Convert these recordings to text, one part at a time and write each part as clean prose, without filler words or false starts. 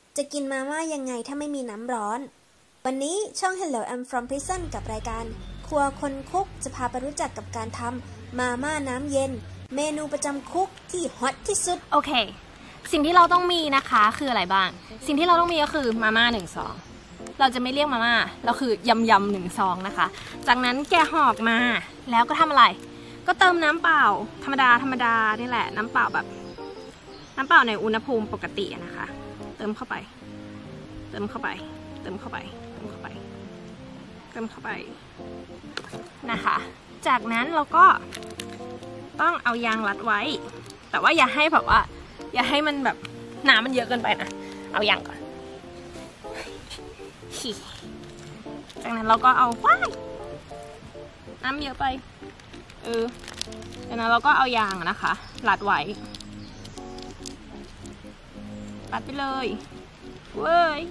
จะกินมาม่ายังไงถ้าไม่มีน้ำร้อนวันนี้ช่อง Hello I'm from Prison กับรายการครัวคนคุกจะพาไปรู้จักกับการทำมาม่าน้ำเย็นเมนูประจำคุกที่ฮอตที่สุดโอเคสิ่งที่เราต้องมีนะคะคืออะไรบ้างสิ่งที่เราต้องมีก็คือมาม่า1 ซองเราจะไม่เรียกมาม่าเราคือยำ1 ซองนะคะจากนั้นแกะห่อมาแล้วก็ทำอะไรก็เติมน้ำเปล่าธรรมดานี่แหละน้ำเปล่าแบบน้ำเปล่าในอุณหภูมิปกตินะคะเติมเข้าไปนะคะจากนั้นเราก็ต้องเอายางรัดไว้แต่ว่าอย่าให้แบบว่าอย่าให้มันแบบน้ำมันเยอะเกินไปนะเอายางก่อนจากนั้นเราก็เอาน้ำเยอะไปจากนั้นเราก็เอายางนะคะรัดไว้รัดไปเลยเว้ย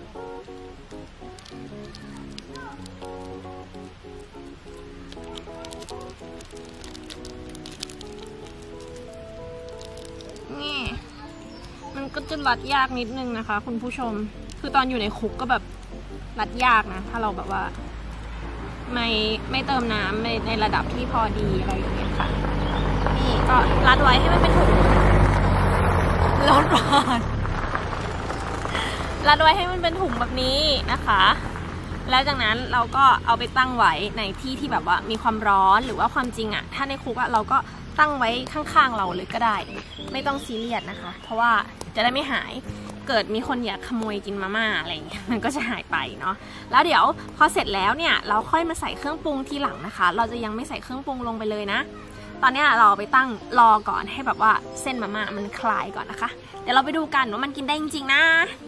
นี่มันก็จะรัดยากนิดนึงนะคะคุณผู้ชมคือตอนอยู่ในคุกก็แบบรัดยากนะถ้าเราแบบว่าไม่เติมน้ำในระดับที่พอดีอะไรอย่างเงี้ยค่ะนี่ก็รัดไว้ให้มันเป็นถุงร้อนรัดไว้ให้มันเป็นถุงแบบนี้นะคะแล้วจากนั้นเราก็เอาไปตั้งไว้ในที่ที่แบบว่ามีความร้อนหรือว่าความจริงอะถ้าในคุกอะเราก็ตั้งไว้ข้างๆเราเลยก็ได้ไม่ต้องซีเรียสนะคะเพราะว่าจะได้ไม่หายเกิดมีคนอยากขโมยกินมาม่าอะไรอย่างเงี้ยมันก็จะหายไปเนาะแล้วเดี๋ยวพอเสร็จแล้วเนี่ยเราค่อยมาใส่เครื่องปรุงทีหลังนะคะเราจะยังไม่ใส่เครื่องปรุงลงไปเลยนะตอนนี้เราไปตั้งรอก่อนให้แบบว่าเส้นมาม่ามันคลายก่อนนะคะเดี๋ยวเราไปดูกันว่ามันกินได้จริงๆนะ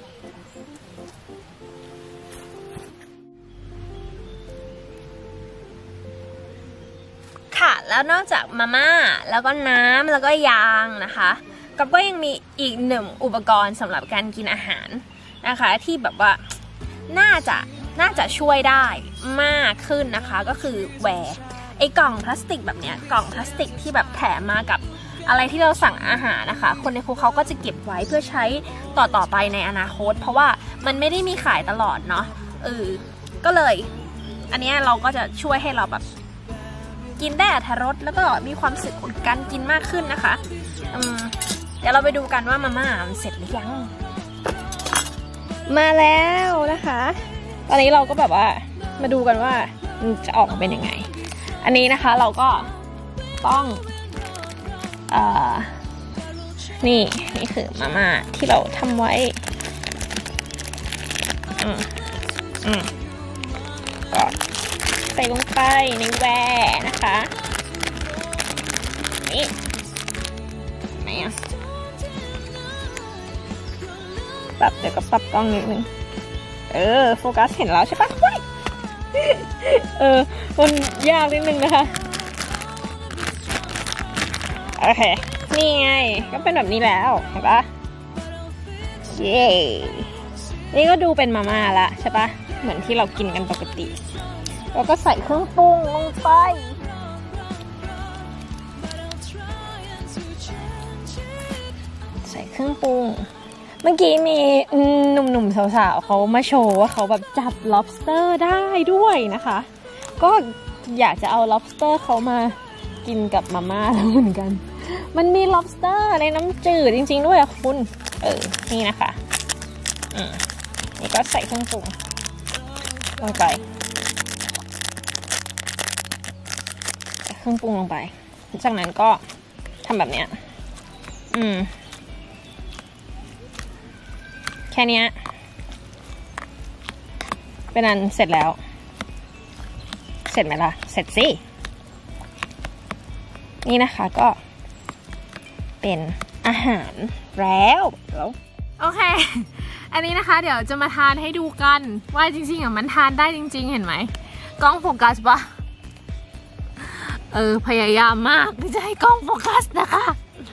ค่ะแล้วนอกจากมาม่าแล้วก็น้ำแล้วก็ยางนะคะก็ยังมีอีกหนึ่งอุปกรณ์สำหรับการกินอาหารนะคะที่แบบว่าน่าจะช่วยได้มากขึ้นนะคะก็คือแวร์ไอ้กล่องพลาสติกแบบเนี้ยกล่องพลาสติกที่แบบแถมมากับอะไรที่เราสั่งอาหารนะคะคนในคุกเขาก็จะเก็บไว้เพื่อใช้ต่อไปในอนาคตเพราะว่ามันไม่ได้มีขายตลอดเนาะก็เลยอันนี้เราก็จะช่วยให้เราแบบกินได้อรรถรสแล้วก็มีความสุขของการกินมากขึ้นนะคะเดี๋ยวเราไปดูกันว่ามาม่ามันเสร็จหรือยังมาแล้วนะคะตอนนี้เราก็แบบว่ามาดูกันว่ามันจะออกมาเป็นยังไงอันนี้นะคะเราก็ต้องนี่คือมาม่าที่เราทำไว้ก็ใส่ลงไปในแวร์นะคะนี่ไหนอะปรับเดี๋ยวก็ปรับกล้องนิดนึงโฟกัสเห็นแล้วใช่ปะมันยากนิดนึงนะคะโอเคนี่ไงก็เป็นแบบนี้แล้วเห็นปะเย้นี่ก็ดูเป็นมาม่าละใช่ปะเหมือนที่เรากินกันปกติแล้วก็ใส่เครื่องปรุงลงไปใส่เครื่องปรุงเมื่อกี้มีหนุ่มๆสาวๆเขามาโชว์ว่าเขาแบบจับ lobster ได้ด้วยนะคะก็อยากจะเอา lobster เขามากินกับมาม่าแล้วเหมือนกันมันมี lobster ในน้ำจืดจริงๆด้วยคุณนี่นะคะนี่ก็ใส่เครื่องปรุงลงไปเครื่องปรุงลงไปจากนั้นก็ทำแบบเนี้ยแค่นี้เป็นอันเสร็จแล้วเสร็จไหมล่ะเสร็จสินี่นะคะก็เป็นอาหารแล้วโอเคอันนี้นะคะเดี๋ยวจะมาทานให้ดูกันว่าจริงๆมันทานได้จริงๆเห็นไหมกล้องโฟกัสปะพยายามมากที่จะให้กล้องโฟกัสนะคะ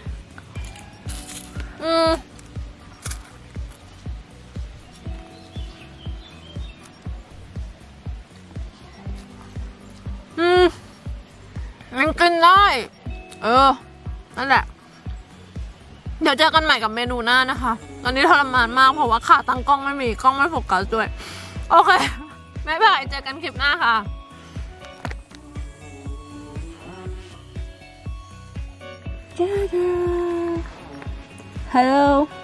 มันกินได้นั่นแหละเดี๋ยวเจอกันใหม่กับเมนูหน้านะคะตอนนี้ทรมานมากเพราะว่าขาตั้งกล้องไม่มีกล้องไม่โฟกัสด้วยโอเคบ๊ายบายเจอกันคลิปหน้าค่ะ Hello